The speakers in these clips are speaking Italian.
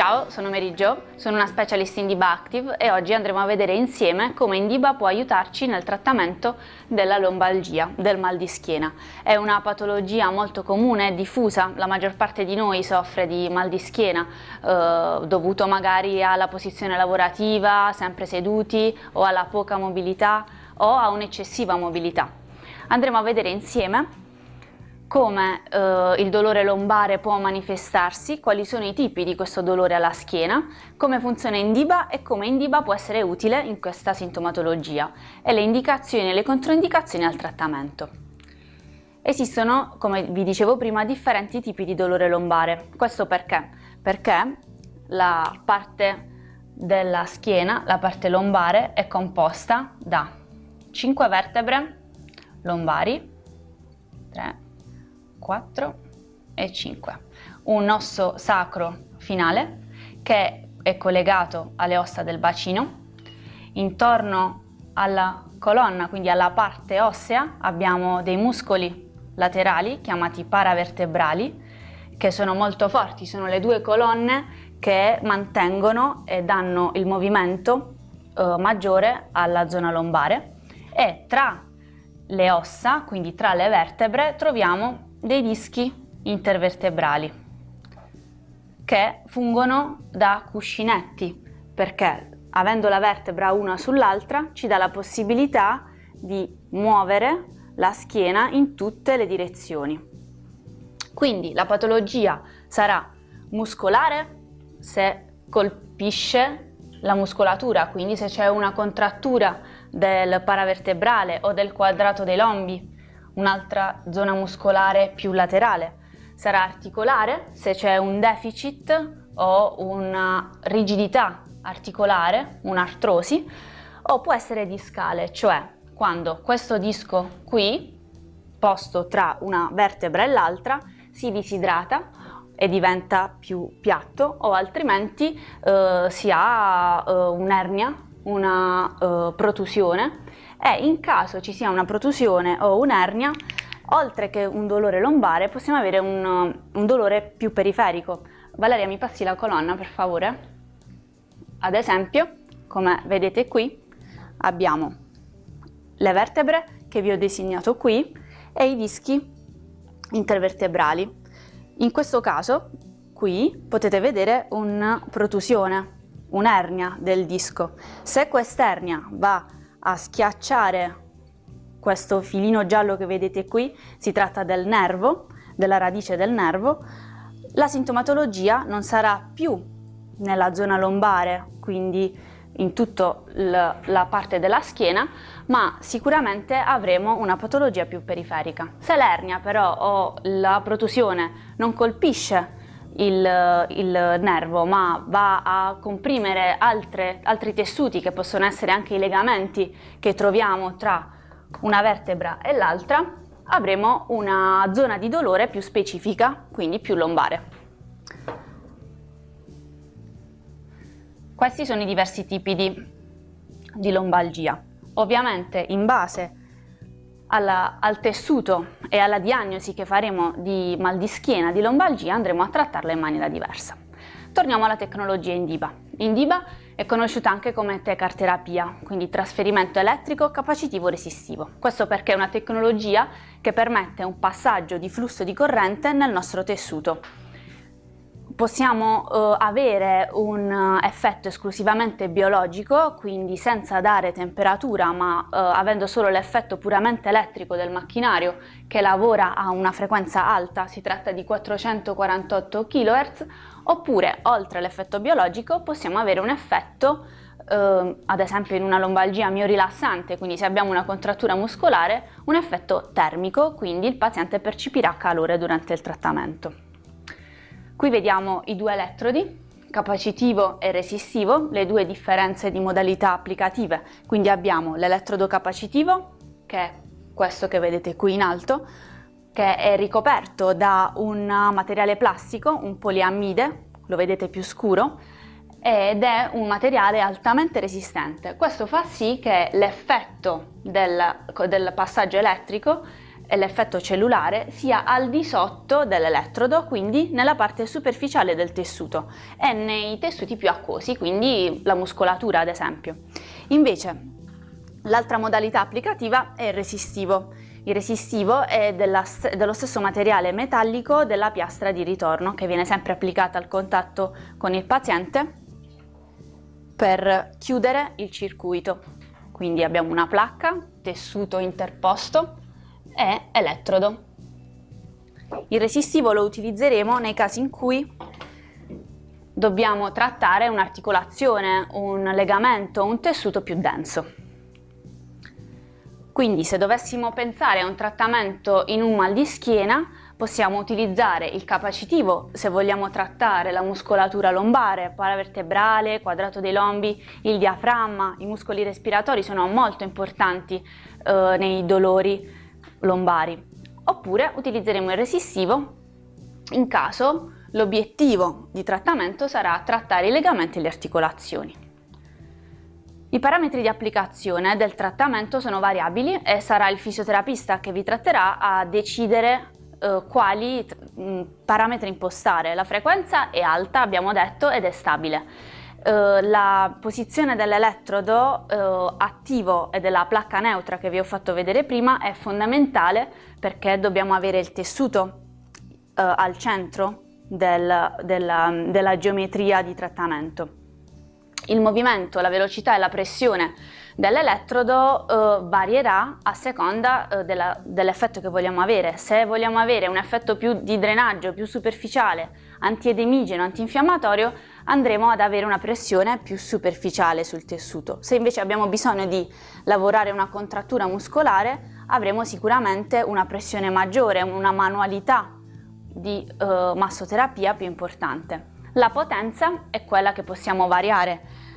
Ciao, sono Mary Jo, sono una specialist in Indiba Active e oggi andremo a vedere insieme come Indiba può aiutarci nel trattamento della lombalgia, del mal di schiena. È una patologia molto comune e diffusa, la maggior parte di noi soffre di mal di schiena dovuto magari alla posizione lavorativa, sempre seduti, o alla poca mobilità o a un'eccessiva mobilità. Andremo a vedere insieme come il dolore lombare può manifestarsi, quali sono i tipi di questo dolore alla schiena, come funziona Indiba e come Indiba può essere utile in questa sintomatologia e le indicazioni e le controindicazioni al trattamento. Esistono, come vi dicevo prima, differenti tipi di dolore lombare. Questo perché? Perché la parte della schiena, la parte lombare, è composta da 5 vertebre lombari, 3, 4 e 5, un osso sacro finale che è collegato alle ossa del bacino. Intorno alla colonna, quindi alla parte ossea, abbiamo dei muscoli laterali chiamati paravertebrali che sono molto forti, sono le due colonne che mantengono e danno il movimento maggiore alla zona lombare, e tra le ossa, quindi tra le vertebre, troviamo dei dischi intervertebrali che fungono da cuscinetti, perché avendo la vertebra una sull'altra ci dà la possibilità di muovere la schiena in tutte le direzioni. Quindi la patologia sarà muscolare se colpisce la muscolatura, quindi se c'è una contrattura del paravertebrale o del quadrato dei lombi, un'altra zona muscolare più laterale. Sarà articolare se c'è un deficit o una rigidità articolare, un'artrosi, o può essere discale, cioè quando questo disco qui, posto tra una vertebra e l'altra, si disidrata e diventa più piatto, o altrimenti si ha un'ernia, una protusione, e in caso ci sia una protusione o un'ernia, oltre che un dolore lombare, possiamo avere un dolore più periferico. Valeria, mi passi la colonna per favore? Ad esempio, come vedete qui, abbiamo le vertebre che vi ho disegnato qui e i dischi intervertebrali. In questo caso qui potete vedere una protusione, un'ernia del disco. Se quest'ernia va a schiacciare questo filino giallo che vedete qui, si tratta del nervo, della radice del nervo, la sintomatologia non sarà più nella zona lombare, quindi in tutta la parte della schiena, ma sicuramente avremo una patologia più periferica. Se l'ernia però o la protusione non colpisce il nervo, ma va a comprimere altri tessuti, che possono essere anche i legamenti che troviamo tra una vertebra e l'altra, avremo una zona di dolore più specifica, quindi più lombare. Questi sono i diversi tipi di lombalgia. Ovviamente in base al tessuto e alla diagnosi che faremo di mal di schiena, di lombalgia, andremo a trattarla in maniera diversa. Torniamo alla tecnologia Indiba. Indiba è conosciuta anche come tecarterapia, quindi trasferimento elettrico capacitivo resistivo. Questo perché è una tecnologia che permette un passaggio di flusso di corrente nel nostro tessuto. Possiamo avere un effetto esclusivamente biologico, quindi senza dare temperatura, ma avendo solo l'effetto puramente elettrico del macchinario che lavora a una frequenza alta, si tratta di 448 kHz, oppure oltre l'effetto biologico possiamo avere un effetto, ad esempio in una lombalgia miorilassante, quindi se abbiamo una contrattura muscolare, un effetto termico, quindi il paziente percepirà calore durante il trattamento. Qui vediamo i due elettrodi, capacitivo e resistivo, le due differenze di modalità applicative. Quindi abbiamo l'elettrodo capacitivo, che è questo che vedete qui in alto, che è ricoperto da un materiale plastico, un poliammide, lo vedete più scuro, ed è un materiale altamente resistente. Questo fa sì che l'effetto del passaggio elettrico l'effetto cellulare sia al di sotto dell'elettrodo, quindi nella parte superficiale del tessuto e nei tessuti più acquosi, quindi la muscolatura ad esempio. Invece l'altra modalità applicativa è il resistivo. Il resistivo è dello stesso materiale metallico della piastra di ritorno, che viene sempre applicata al contatto con il paziente per chiudere il circuito. Quindi abbiamo una placca, tessuto interposto e elettrodo. Il resistivo lo utilizzeremo nei casi in cui dobbiamo trattare un'articolazione, un legamento, un tessuto più denso. Quindi se dovessimo pensare a un trattamento in un mal di schiena, possiamo utilizzare il capacitivo se vogliamo trattare la muscolatura lombare, paravertebrale, quadrato dei lombi, il diaframma, i muscoli respiratori sono molto importanti nei dolori lombari. Oppure utilizzeremo il resistivo in caso l'obiettivo di trattamento sarà trattare i legamenti e le articolazioni. I parametri di applicazione del trattamento sono variabili e sarà il fisioterapista che vi tratterà a decidere quali parametri impostare. La frequenza è alta, abbiamo detto, ed è stabile. La posizione dell'elettrodo attivo e della placca neutra che vi ho fatto vedere prima è fondamentale perché dobbiamo avere il tessuto al centro della geometria di trattamento. Il movimento, la velocità e la pressione dell'elettrodo varierà a seconda dell'effetto che vogliamo avere. Se vogliamo avere un effetto più di drenaggio, più superficiale, antiedemigeno, antinfiammatorio, andremo ad avere una pressione più superficiale sul tessuto. Se invece abbiamo bisogno di lavorare una contrattura muscolare, avremo sicuramente una pressione maggiore, una manualità di massoterapia più importante. La potenza è quella che possiamo variare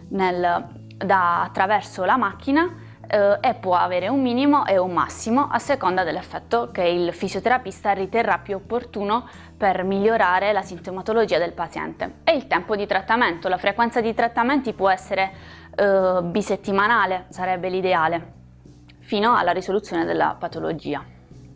attraverso la macchina e può avere un minimo e un massimo a seconda dell'effetto che il fisioterapista riterrà più opportuno per migliorare la sintomatologia del paziente. E il tempo di trattamento, la frequenza di trattamenti può essere bisettimanale, sarebbe l'ideale, fino alla risoluzione della patologia.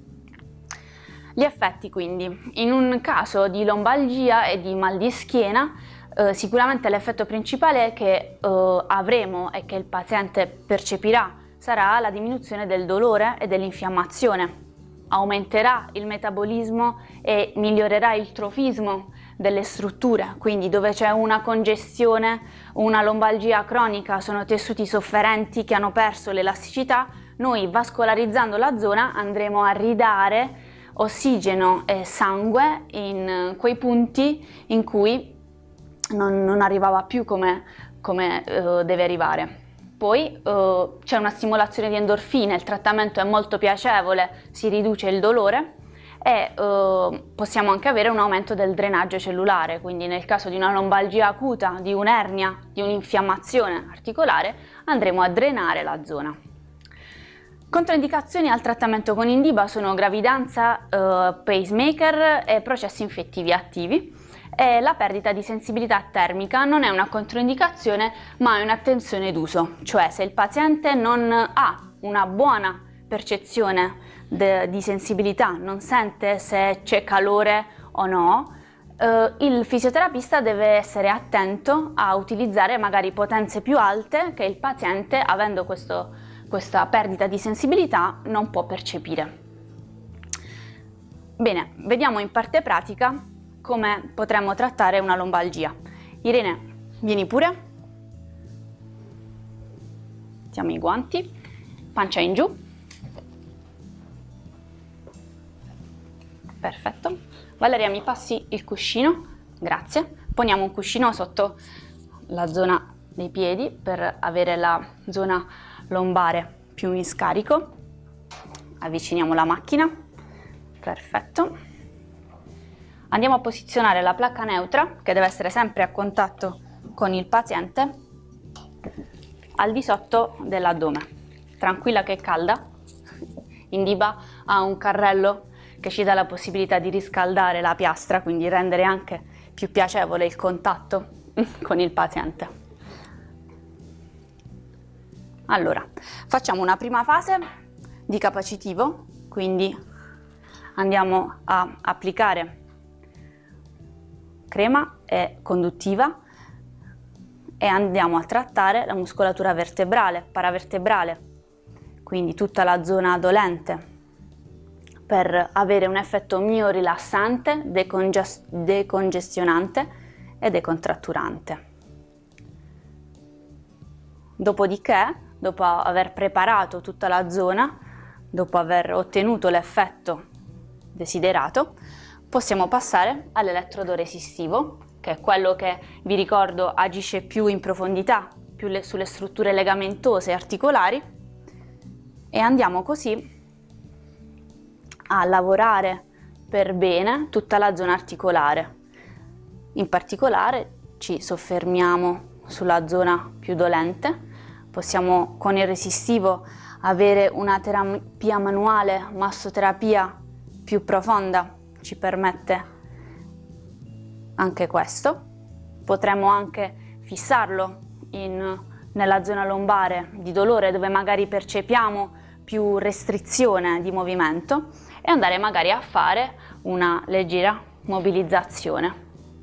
Gli effetti quindi, in un caso di lombalgia e di mal di schiena, sicuramente l'effetto principale che avremo e che il paziente percepirà sarà la diminuzione del dolore e dell'infiammazione. Aumenterà il metabolismo e migliorerà il trofismo delle strutture, quindi dove c'è una congestione, una lombalgia cronica, sono tessuti sofferenti che hanno perso l'elasticità, noi vascolarizzando la zona andremo a ridare ossigeno e sangue in quei punti in cui non arrivava più come deve arrivare. Poi c'è una stimolazione di endorfine, il trattamento è molto piacevole, si riduce il dolore e possiamo anche avere un aumento del drenaggio cellulare, quindi nel caso di una lombalgia acuta, di un'ernia, di un'infiammazione articolare, andremo a drenare la zona. Controindicazioni al trattamento con Indiba sono gravidanza, pacemaker e processi infettivi attivi. E la perdita di sensibilità termica non è una controindicazione ma è un'attenzione d'uso, cioè se il paziente non ha una buona percezione di sensibilità, non sente se c'è calore o no, il fisioterapista deve essere attento a utilizzare magari potenze più alte che il paziente, avendo questa perdita di sensibilità, non può percepire. Bene, vediamo in parte pratica come potremmo trattare una lombalgia. Irene, vieni pure. Mettiamo i guanti, pancia in giù. Perfetto. Valeria, mi passi il cuscino? Grazie. Poniamo un cuscino sotto la zona dei piedi per avere la zona lombare più in scarico. Avviciniamo la macchina. Perfetto. Andiamo a posizionare la placca neutra, che deve essere sempre a contatto con il paziente, al di sotto dell'addome. Tranquilla che è calda. Indiba ha un carrello che ci dà la possibilità di riscaldare la piastra, quindi rendere anche più piacevole il contatto con il paziente. Allora, facciamo una prima fase di capacitivo, quindi andiamo a applicare crema conduttiva e andiamo a trattare la muscolatura vertebrale, paravertebrale, quindi tutta la zona dolente, per avere un effetto miorilassante, decongestionante e decontratturante. Dopodiché, dopo aver preparato tutta la zona, dopo aver ottenuto l'effetto desiderato, possiamo passare all'elettrodo resistivo, che è quello che, vi ricordo, agisce più in profondità, più sulle strutture legamentose e articolari, e andiamo così a lavorare per bene tutta la zona articolare. In particolare ci soffermiamo sulla zona più dolente. Possiamo con il resistivo avere una terapia manuale, massoterapia più profonda, ci permette anche questo. Potremmo anche fissarlo nella zona lombare di dolore, dove magari percepiamo più restrizione di movimento, e andare magari a fare una leggera mobilizzazione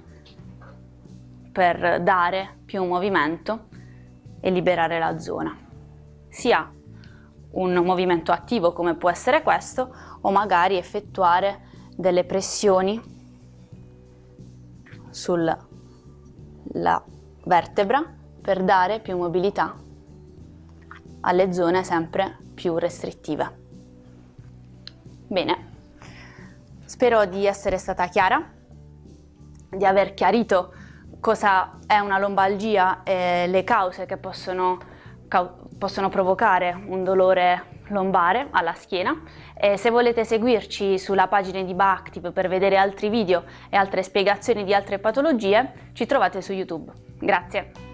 per dare più movimento e liberare la zona. Sia un movimento attivo, come può essere questo, o magari effettuare delle pressioni sulla vertebra per dare più mobilità alle zone sempre più restrittive. Bene, spero di essere stata chiara, di aver chiarito cosa è una lombalgia e le cause che possono provocare un dolore lombare alla schiena. E se volete seguirci sulla pagina di Bactive per vedere altri video e altre spiegazioni di altre patologie, ci trovate su YouTube. Grazie!